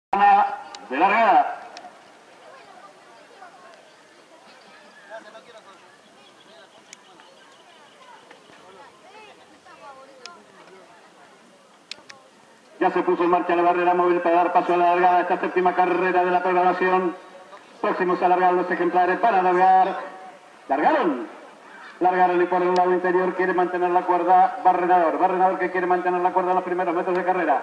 de largada. Ya se puso en marcha la barrera móvil para dar paso a la largada. Esta séptima carrera de la programación. Próximos a largar los ejemplares para largar. Largaron y por el lado interior quiere mantener la cuerda Barrenador. Barrenador que quiere mantener la cuerda en los primeros metros de carrera.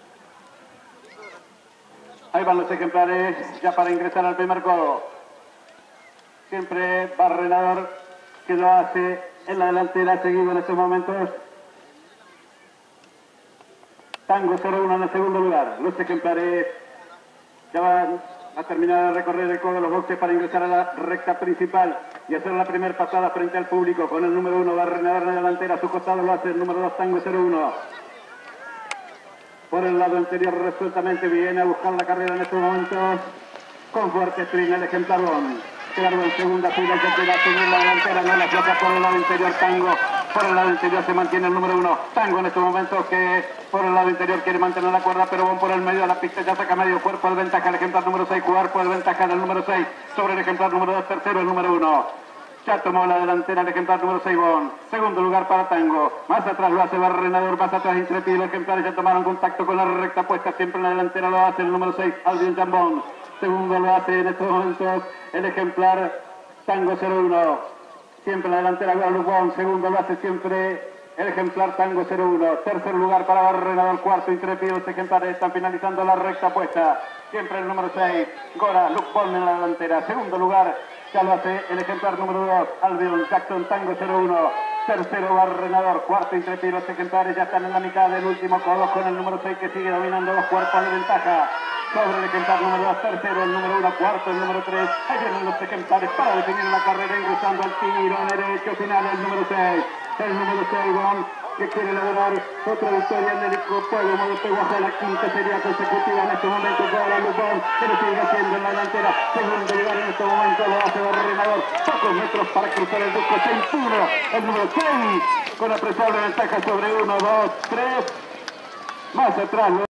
Ahí van los ejemplares ya para ingresar al primer codo. Siempre Barrenador que lo hace en la delantera, seguido en estos momentos Tango 01 en el segundo lugar. Los ejemplares ya van a terminar de recorrer el codo de los boxes para ingresar a la recta principal y hacer la primera pasada frente al público con el número 1 Barrenador en la delantera. A su costado lo hace el número 2 Tango 01. Por el lado anterior resueltamente viene a buscar la carrera en estos momentos con fuerte sprint el ejemplar Bon. Quedarlo en segunda fila, que quiere asumir la delantera, no la floja por el lado interior Tango. Por el lado interior se mantiene el número 1 Tango en estos momentos, que por el lado interior quiere mantener la cuerda, pero Bon por el medio de la pista ya saca medio cuerpo de ventaja el ejemplar número 6, cuerpo de ventaja del número 6 sobre el ejemplar número 2, tercero el número 1. Ya tomó la delantera el ejemplar número 6 Bon. Segundo lugar para Tango. Más atrás lo hace Barrenador, más atrás Intrépido. Los ejemplares ya tomaron contacto con la recta puesta. Siempre en la delantera lo hace el número 6 Albion Jambon. Segundo lo hace en estos momentos el ejemplar Tango 01. Siempre en la delantera Guadalupe Bon. Segundo lo hace siempre el ejemplar Tango 01. Tercer lugar para Barrenador. Cuarto Intrépido. Los ejemplares están finalizando la recta puesta. Siempre el número 6 Gora Luke Bon en la delantera. Segundo lugar ya lo hace el ejemplar número 2, Albion Jackson Tango 01. Tercero Barrenador, cuarto Intrépido. Los ejemplares ya están en la mitad del último codo con el número 6 que sigue dominando los cuerpos de ventaja sobre el ejemplar número 2. Tercero el número 1, cuarto el número 3. Ahí vienen los ejemplares para definir la carrera, ingresando al tiro derecho final el número 6. El número 6, Bon, que quiere lograr otra victoria en el pueblo de Peguajo, la quinta sería consecutiva en este momento para Lupón, pero sigue haciendo en la delantera. Segundo lugar en este momento lo hace Barrenador. Pocos metros para cruzar el disco. Se impone el número 6 con apreciable ventaja sobre 1, 2, 3. Más atrás.